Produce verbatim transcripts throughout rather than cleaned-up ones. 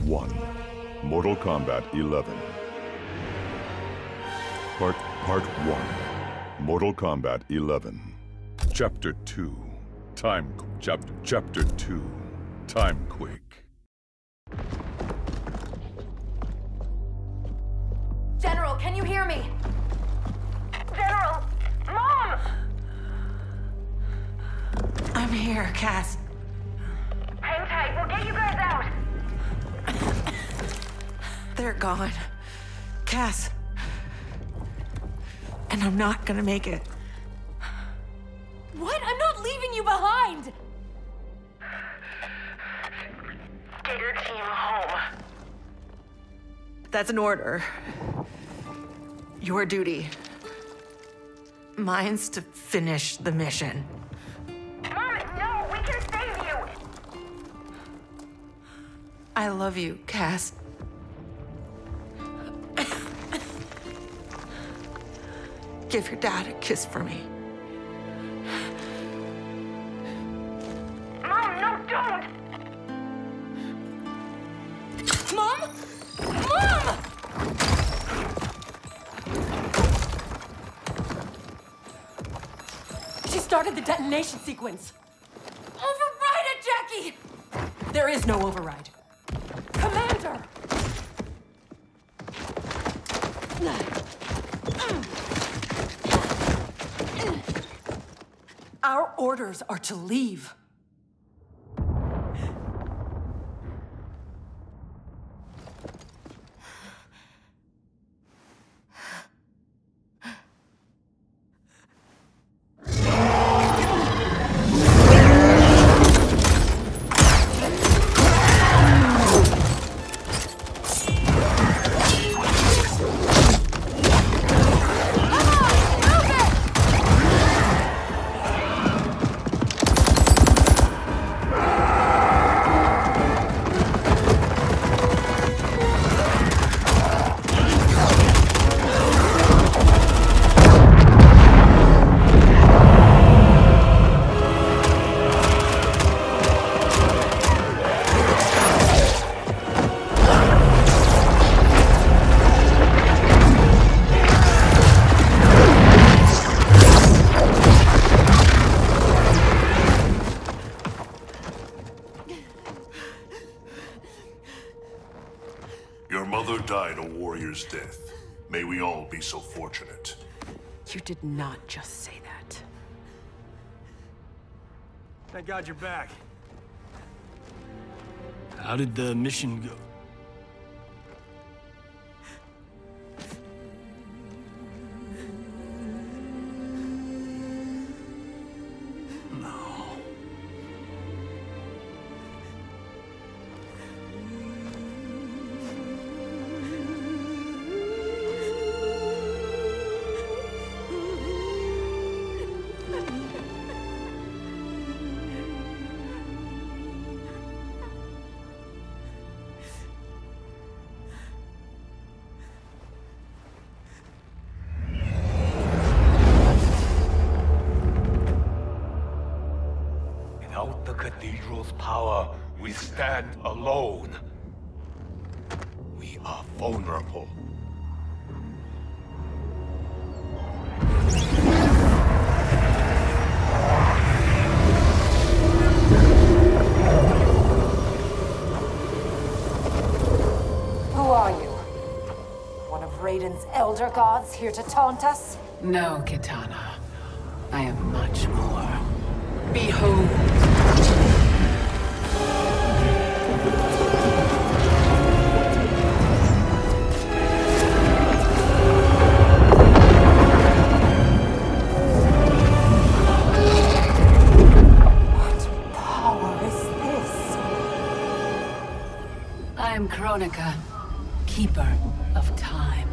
one. Mortal Kombat eleven. Part Part one. Mortal Kombat eleven. Chapter two. Time Chapter Chapter two. Time Quake. General, can you hear me? General! Mom! I'm here, Cass. Hang tight, we'll get you guys out! They're gone. Cass. And I'm not gonna make it. What? I'm not leaving you behind! Get your team home. That's an order. Your duty. Mine's to finish the mission. Mom, no, we can save you! I love you, Cass. Give your dad a kiss for me. Mom, no, don't! Mom? Mom! She started the detonation sequence. Override it, Jackie! There is no override. Commander! Our orders are to leave. Your mother died a warrior's death. May we all be so fortunate. You did not just say that. Thank God you're back. How did the mission go? Without the cathedral's power, we stand alone. We are vulnerable. Who are you? One of Raiden's elder gods here to taunt us? No, Kitana. I am much more. Behold! What power is this? I am Kronika, keeper of time.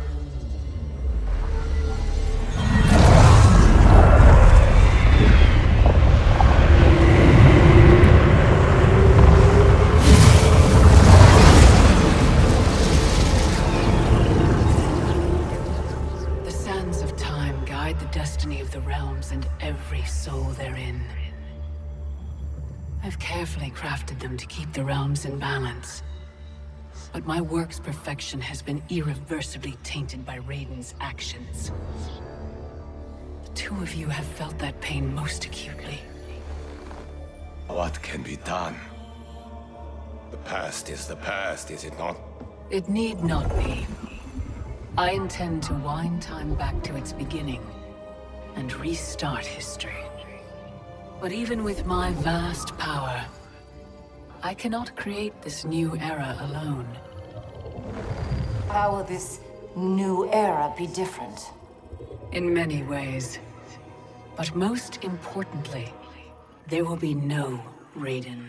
Destiny of the realms and every soul therein. I've carefully crafted them to keep the realms in balance. But my work's perfection has been irreversibly tainted by Raiden's actions. The two of you have felt that pain most acutely. What can be done? The past is the past, is it not? It need not be. I intend to wind time back to its beginning and restart history. But even with my vast power, I cannot create this new era alone. How will this new era be different? In many ways. But most importantly, there will be no Raiden.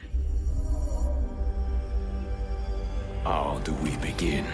How do we begin?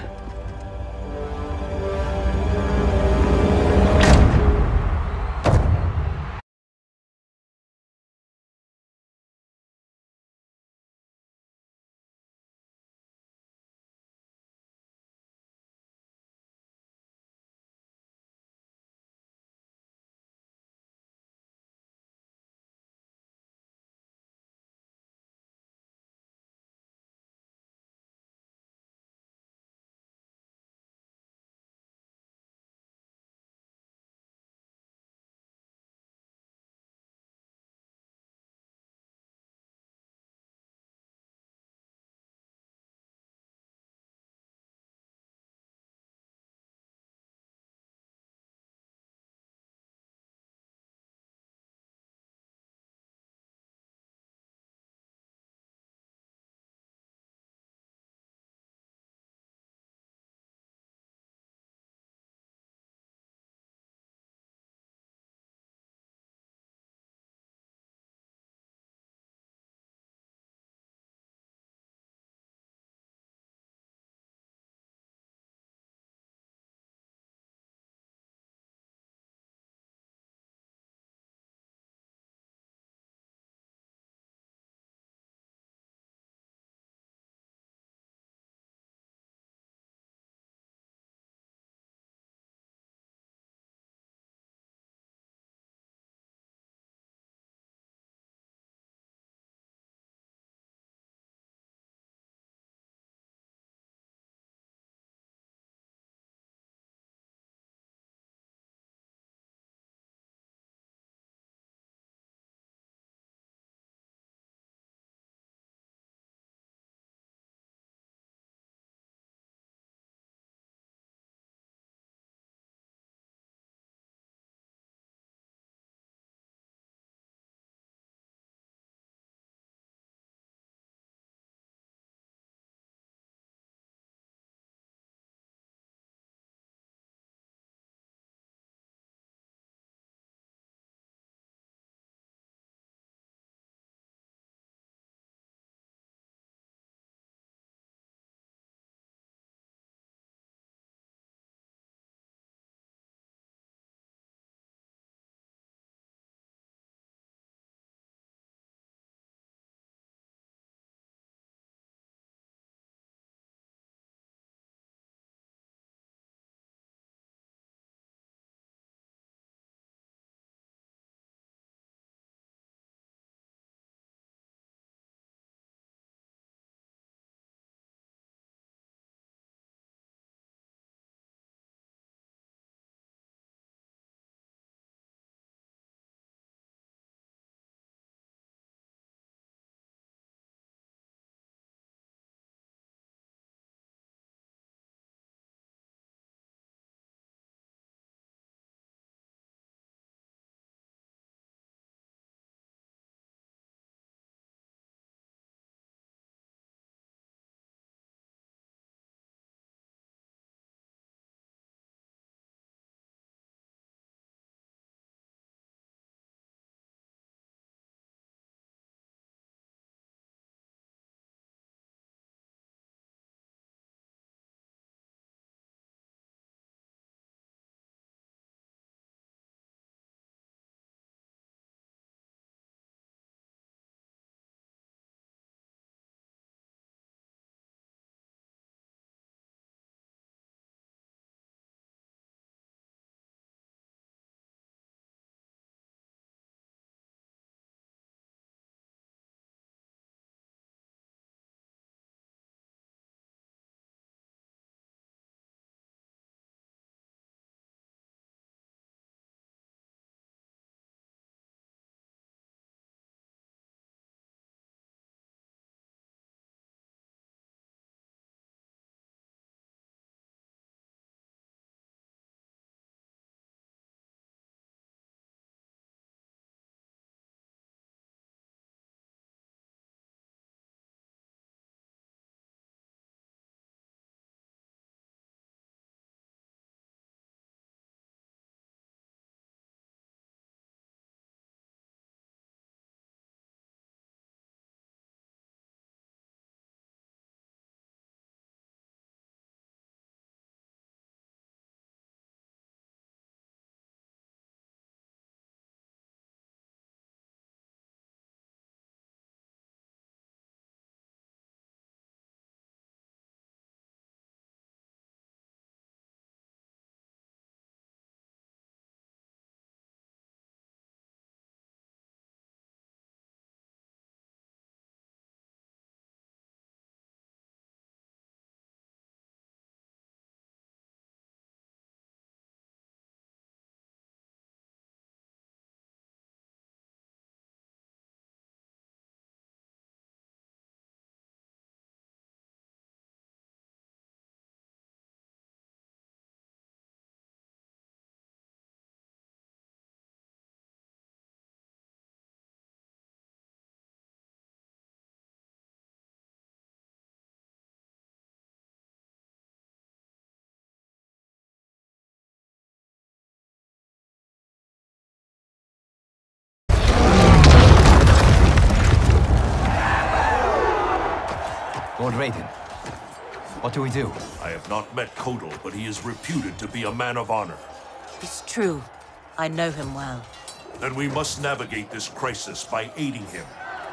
Lord Raiden. What do we do? I have not met Kotal, but he is reputed to be a man of honor. It's true. I know him well. Then we must navigate this crisis by aiding him.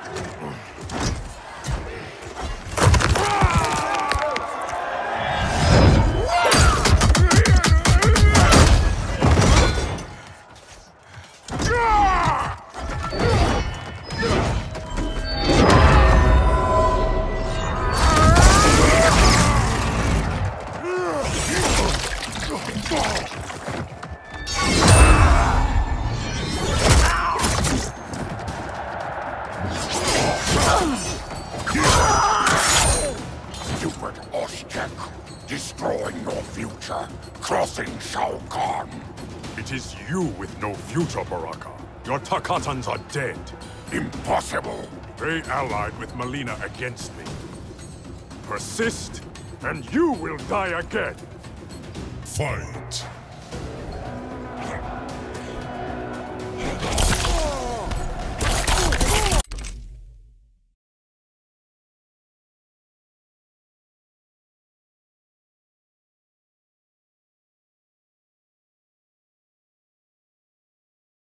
Stupid Oshchek, destroying your future, crossing Shao Kahn. It is you with no future, Baraka. Your Tarkatans are dead. Impossible. They allied with Mileena against me. Persist, and you will die again. Fight.